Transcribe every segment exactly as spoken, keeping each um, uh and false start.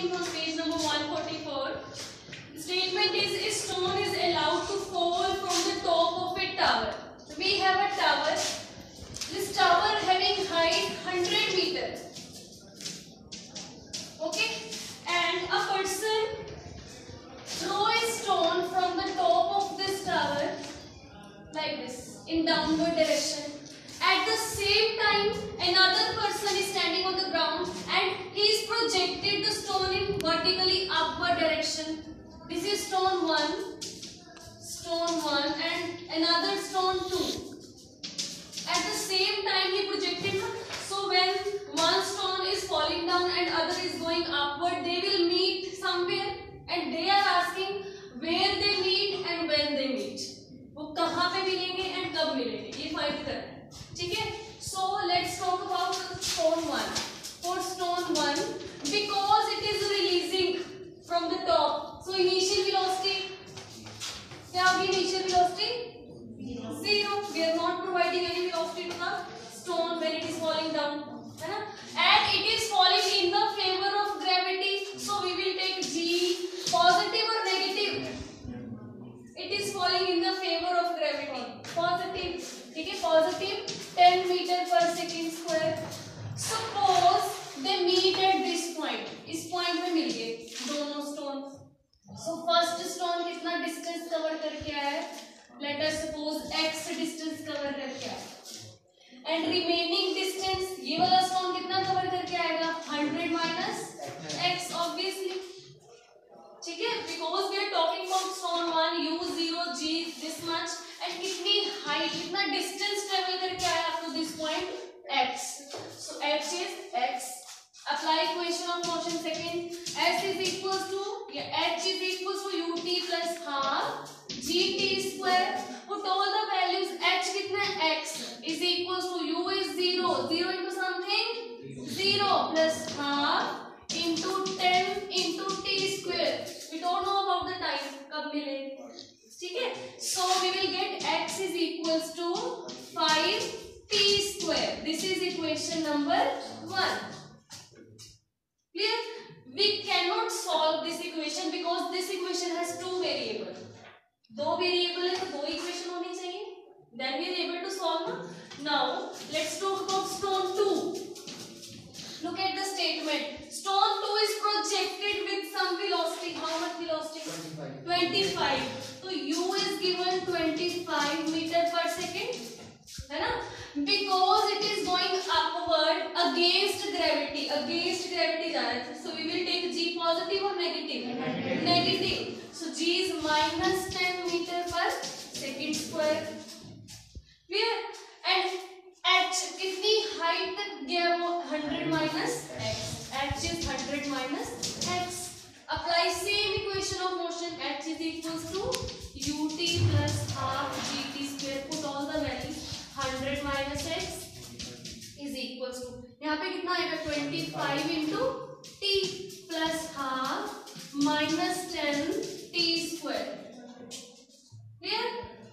sixteen from page number one forty-four. The statement is a stone is allowed to fall from the top of a tower. So we have a tower. This tower having height one hundred meter. Okay, and a person throw a stone from the top of this tower like this in downward direction. At the same time, another person is standing on the ground and he is projected the stone in vertically upward direction. This is stone one, stone one, and another stone two. At the same time, he projected. So when one stone is falling down and other is going upward, they will meet somewhere, and they are asking where they meet and when they meet. वो कहाँ पे मिलेंगे and कब मिलेंगे, ये find करना है. ठीक है? So let's talk about stone one. For stone one, because it is releasing from the top, so initial velocity, क्या होगी initial velocity? Zero. We are not providing any velocity to the stone when it is falling down, है ना? And it is falling in the favor of gravity, so we will take G. Positive or negative? It is falling in the favor of gravity. Positive. ठीक है? Positive. ten meter per second square. Suppose they meet at this point. इस point में मिल गए दोनों stone. So first stone कितना distance cover करके आया है? Let us suppose x distance cover करके आया. And remaining distance, ये वाला stone कितना cover करके आएगा? one hundred minus x obviously. ठीक है? Because we are talking about stone one, u zero, g this much, and कितनी height, कितना distance travel करके आया up to this point? X. So h is x. Apply equation of motion second. S is equals to, yeah, h is equals to ut plus half gt square. Put all the values. H कितना है? X is equals to u is zero. Zero into something? Zero plus half into ten into t square. We don't know about the time. कब मिलेंगे? ठीक है? So we will get x is equals to five t square. This is equation number one. Clear? We cannot solve this equation because this equation has two variables. दो variable है तो दो equation होनी चाहिए. Then we are able to solve ना. Now let's talk about stone two. Look at the statement. Stone two is projected with some velocity. How much velocity? twenty-five. twenty-five. So u is given twenty-five meter per second. है ना? Because it is going upward against gravity. Against gravity जा रहा है. So we will take g positive or negative? Negative. Negative. So g is minus ten meter per second square. Clear? And h कितनी height तक गया वो? one hundred minus x. h is one hundred minus x. Apply same equation of motion. H is equals to ut plus half gt square. Put all the values. one hundred minus x is equals to, यहाँ पे कितना आएगा? twenty-five into t plus half minus ten t square. Clear?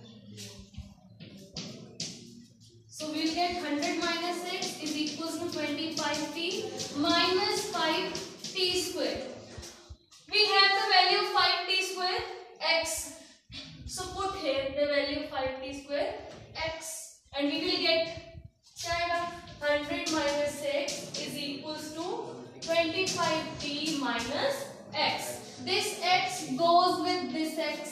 So we will get one hundred minus x is equals to twenty-five t minus five t square. We have the value of five t square x. So put here the value of five t square x. And we will get क्या आएगा? one hundred minus x is equals to twenty-five t minus x. This x goes with this x.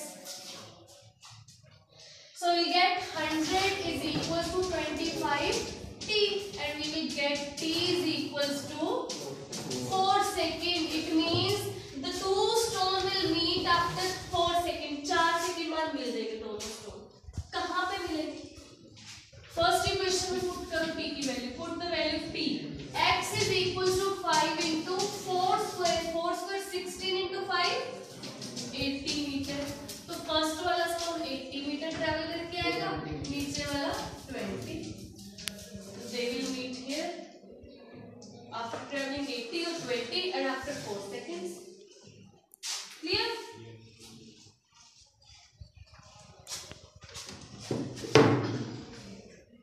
So we get one hundred is equals to twenty-five t, and we will get t is equals to four second. It means the two stone will meet after four second. चार second बाद मिल जाएंगे दोनों stone. कहाँ पे मिलेंगे? First equation में put करो t की value. Put the value t. X is equals to five into four square. four square sixteen into five. eighty meter. तो first वाला stone eighty meter travel करके आएगा. नीचे वाला twenty. So they will meet here after traveling eighty or twenty and after four seconds. Clear?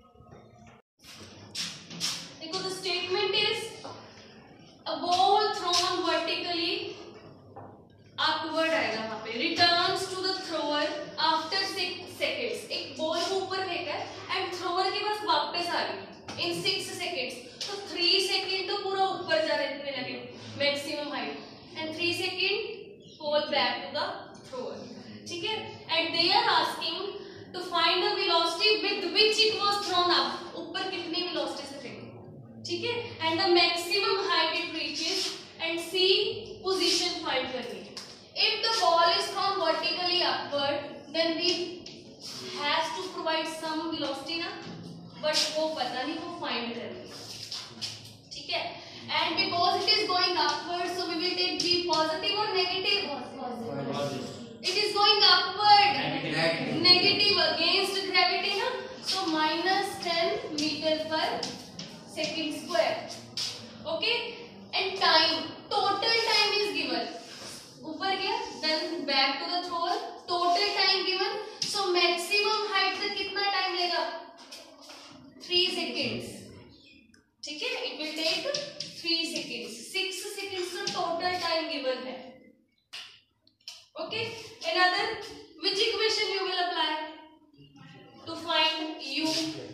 A ball thrown thrown vertically upward आएगा वहां पे. Returns to the thrower after six seconds. एक ball को ऊपर फेंका है एंड थ्रोअर के पास वापस आ गई इन सिक्स सेकेंड्स. तो थ्री सेकेंड तो पूरा ऊपर जा रहने लगे maximum height and three second fall back to the thrower. ठीक है. And they are asking to find the velocity with which it was thrown up. ऊपर कितनी वेलोसिटी से फेंका. ठीक है. And the maximum height it reaches and see position find करनी है. If the ball is thrown vertically upward, then we has to provide some velocity ना, but वो पता नहीं वो find करेंगे. ठीक है. And because it is going upward, so we will take B positive or negative. Positive. It is going upward. Negative. Negative against gravity ना, so minus ten meter per second square. Okay. And time, total time is given. ऊपर गया then back to the thrower. Total time given. So maximum height तक कितना time लेगा. Three seconds. ठीक है. It will take three seconds. Six seconds का total time given है. Okay. Another which equation you will apply to find you.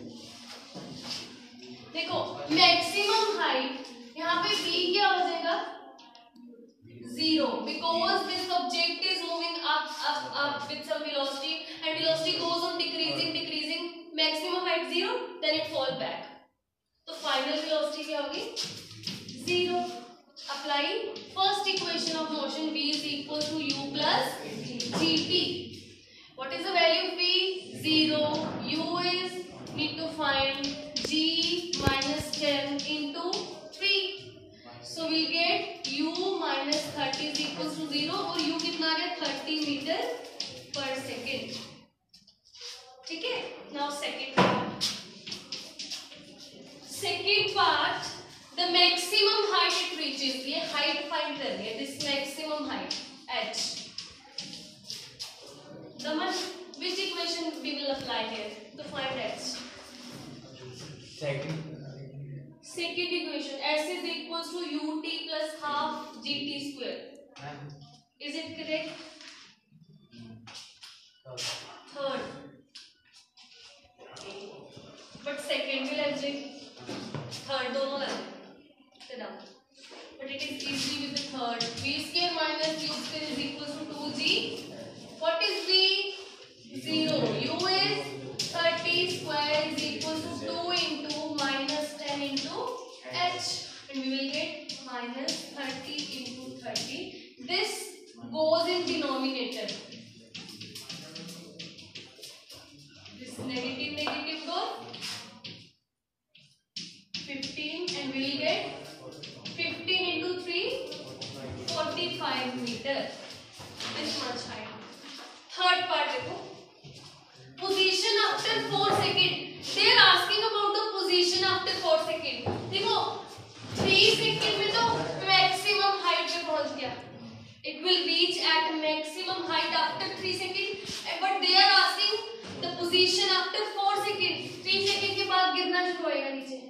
देखो maximum height यहाँ पे b क्या हो जाएगा. Zero, because this object is moving up, up, up with some velocity, and velocity goes on decreasing, decreasing. Maximum height zero, then it fall back. So final velocity क्या होगी. Zero. Apply first equation of motion. V is equal to u plus gt. What is the value of v? Zero. U is need to find g minus ten into three. So we get u minus thirty is equals to zero और u कितना आ गया thirty metre पर second. ठीक है. Now second part. Second part, the maximum height it reaches. ये height find करनी है. This maximum height h. Daman, which equation we will apply here to find h? Second. Second equation, s is equals to ut plus half gt square. Is it correct? Third. But second will have third दोनों लगे. But it is easy with the third. V square minus u square is equals to two g. What is v? Zero. U is thirty square is equals to two into minus ten into h, and we will get minus thirty into thirty. This goes in denominator. This negative negative go fifteen, and we will get fifteen into three, forty-five meter. This much height. Third part देखो. Position after four second. They are asking about the position after four second. देखो three second में तो maximum height पे पहुंच गया. It will reach at maximum height after three second. But they are asking the position after four second. three second के बाद गिरना शुरू होएगा नीचे.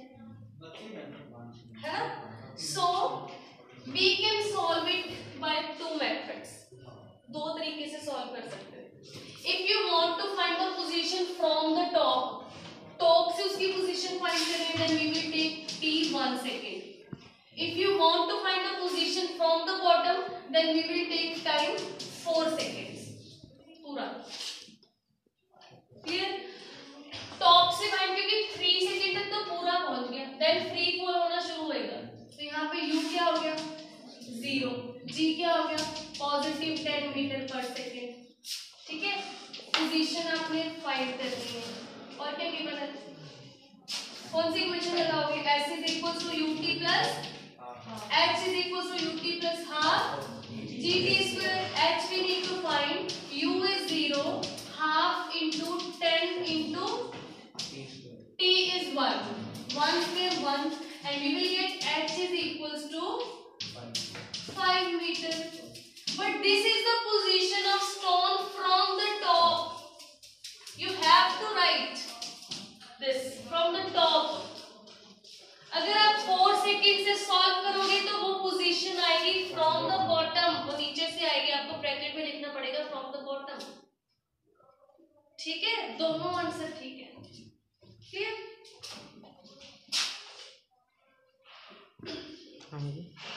है ना? So we can solve it by two methods. दो तरीके से solve कर सकते हैं. If you want to find the position from the top, top से उसकी position find करें, then we will take t one second. If you want to find the position from the bottom, then we will take time four seconds. पूरा clear? Top से find क्योंकि three second तक तो पूरा पहुंच गया, then free fall होना शुरू होएगा. तो यहाँ पे u क्या हो गया? Zero. g क्या हो गया? Positive ten मीटर पर सेकेंड. ठीक है. पोजीशन आपने फाइंड करनी है. और क्या गिवन है? कौन सी इक्वेशन लगाओगे? s is equals to ut plus h is equals to ut plus half gt square. h we need to find. u is zero. Half into ten into t is one. one square one, and we will get h is equals to five meter. But this is the position of stone from the top. You have to write this from the top. अगर आप four second से solve करोगे तो वो position आएगी ठीक है, दोनों आंसर ठीक है। क्लियर? हाँ जी।